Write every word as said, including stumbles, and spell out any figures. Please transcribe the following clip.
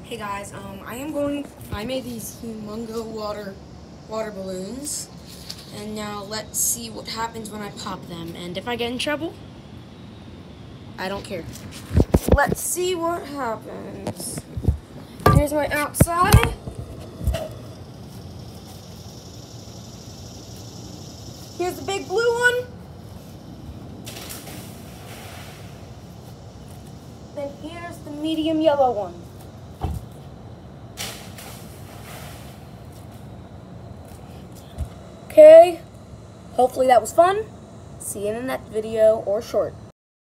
Hey guys, um, I am going, I made these humongo water, water balloons, and now let's see what happens when I pop them, and if I get in trouble, I don't care. Let's see what happens. Here's my outside. Here's the big blue one. Then here's the medium yellow one. Okay, hopefully that was fun. See you in the next video or short.